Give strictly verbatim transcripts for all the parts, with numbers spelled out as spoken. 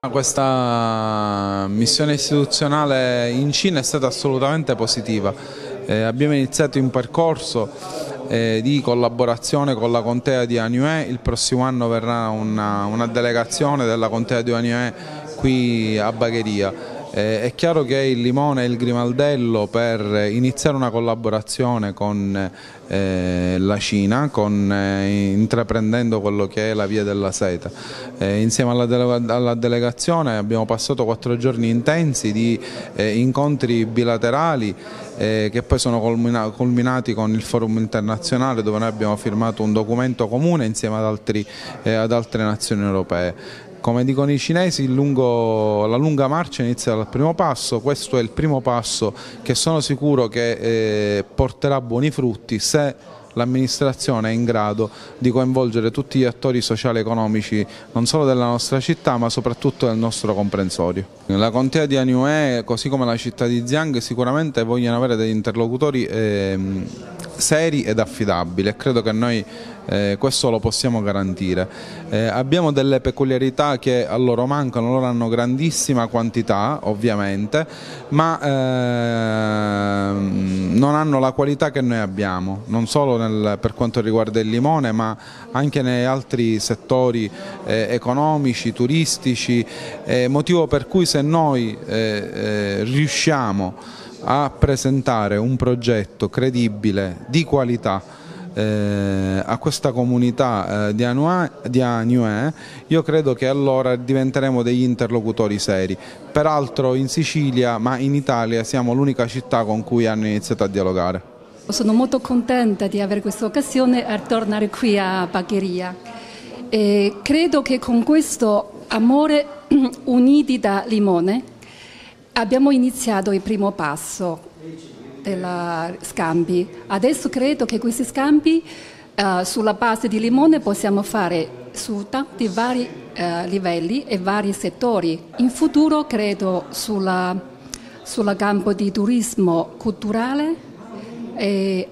Questa missione istituzionale in Cina è stata assolutamente positiva. Eh, abbiamo iniziato un percorso eh, di collaborazione con la contea di Hanyue. Il prossimo anno verrà una, una delegazione della contea di Hanyue qui a Bagheria. Eh, è chiaro che il limone è il grimaldello per iniziare una collaborazione con eh, la Cina, con, eh, intraprendendo quello che è la via della seta. Eh, insieme alla, dele alla delegazione abbiamo passato quattro giorni intensi di eh, incontri bilaterali eh, che poi sono culmina culminati con il forum internazionale, dove noi abbiamo firmato un documento comune insieme ad, altri, eh, ad altre nazioni europee. Come dicono i cinesi, il lungo, la lunga marcia inizia dal primo passo. Questo è il primo passo che sono sicuro che eh, porterà buoni frutti se l'amministrazione è in grado di coinvolgere tutti gli attori sociali e economici non solo della nostra città ma soprattutto del nostro comprensorio. La contea di Hanyue, così come la città di Xi'an, sicuramente vogliono avere degli interlocutori eh, seri ed affidabili, e credo che noi eh, questo lo possiamo garantire. Eh, abbiamo delle peculiarità che a loro mancano. Loro hanno grandissima quantità ovviamente, ma eh, non hanno la qualità che noi abbiamo, non solo nel, per quanto riguarda il limone, ma anche nei altri settori eh, economici, turistici, eh, motivo per cui se noi eh, eh, riusciamo a presentare un progetto credibile, di qualità, eh, a questa comunità eh, di Hanyue, di Hanyue, io credo che allora diventeremo degli interlocutori seri. Peraltro in Sicilia, ma in Italia, siamo l'unica città con cui hanno iniziato a dialogare. Sono molto contenta di avere questa occasione a tornare qui a Bagheria. E credo che con questo amore uniti da limone abbiamo iniziato il primo passo dei scambi. Adesso credo che questi scambi uh, sulla base di limone possiamo fare su tanti vari uh, livelli e vari settori. In futuro credo sulla, sulla campo di turismo culturale e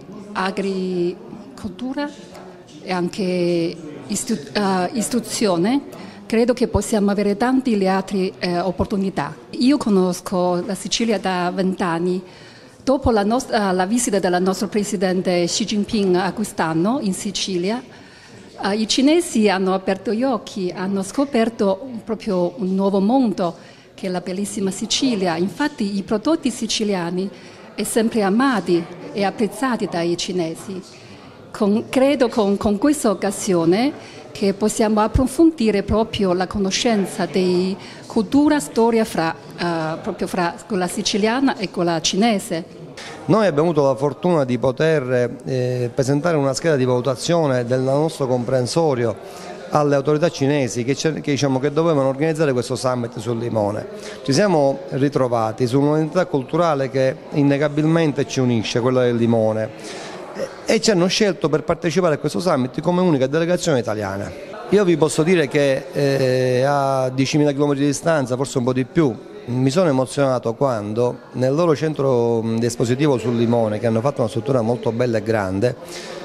agricoltura e anche istu uh, istruzione. Credo che possiamo avere tante le altre eh, opportunità. Io conosco la Sicilia da vent'anni. Dopo la, nostra, la visita del nostro presidente Xi Jinping a quest'anno in Sicilia, eh, i cinesi hanno aperto gli occhi, hanno scoperto proprio un nuovo mondo che è la bellissima Sicilia. Infatti i prodotti siciliani sono sempre amati e apprezzati dai cinesi. Con, credo con, con questa occasione che possiamo approfondire proprio la conoscenza di cultura, storia fra, uh, proprio fra quella siciliana e quella cinese. Noi abbiamo avuto la fortuna di poter eh, presentare una scheda di valutazione del nostro comprensorio alle autorità cinesi che, che, diciamo, che dovevano organizzare questo summit sul limone. Ci siamo ritrovati su un'unità culturale che innegabilmente ci unisce, quella del limone, e ci hanno scelto per partecipare a questo summit come unica delegazione italiana. Io vi posso dire che eh, a diecimila chilometri di distanza, forse un po' di più, mi sono emozionato quando nel loro centro di espositivo sul limone, che hanno fatto una struttura molto bella e grande,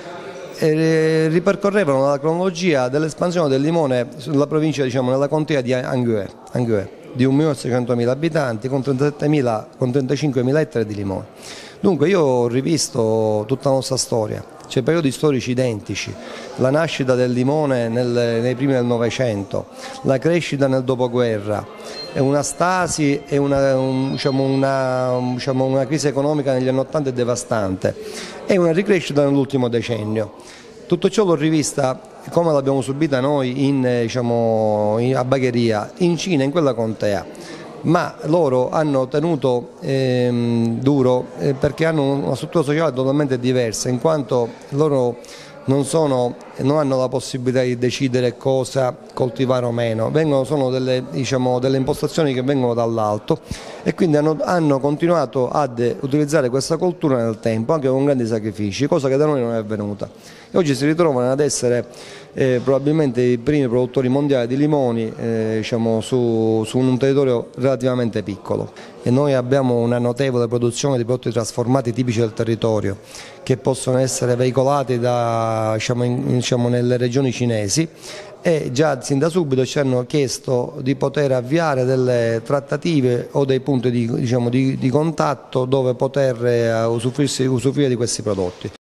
eh, ripercorrevano la cronologia dell'espansione del limone sulla provincia, diciamo, nella contea di Hanyue, Hanyue di un milione e seicentomila abitanti con trentacinquemila ettari di limone. Dunque io ho rivisto tutta la nostra storia, c'è periodi storici identici, la nascita del limone nel, nei primi del Novecento, la crescita nel dopoguerra, una stasi e una, un, diciamo una, diciamo una crisi economica negli anni Ottanta devastante e una ricrescita nell'ultimo decennio. Tutto ciò l'ho rivista come l'abbiamo subita noi in, diciamo, in, a Bagheria, in Cina, in quella contea. Ma loro hanno tenuto ehm, duro eh, perché hanno una struttura sociale totalmente diversa, in quanto loro non, sono, non hanno la possibilità di decidere cosa coltivare o meno, vengono, sono delle, diciamo, delle impostazioni che vengono dall'alto e quindi hanno, hanno continuato ad utilizzare questa coltura nel tempo, anche con grandi sacrifici, cosa che da noi non è avvenuta. E oggi si ritrovano ad essere eh, probabilmente i primi produttori mondiali di limoni eh, diciamo, su, su un territorio relativamente piccolo. E noi abbiamo una notevole produzione di prodotti trasformati tipici del territorio che possono essere veicolati da, diciamo, in, diciamo, nelle regioni cinesi e già sin da subito ci hanno chiesto di poter avviare delle trattative o dei punti di, diciamo, di, di contatto dove poter usufruire di questi prodotti.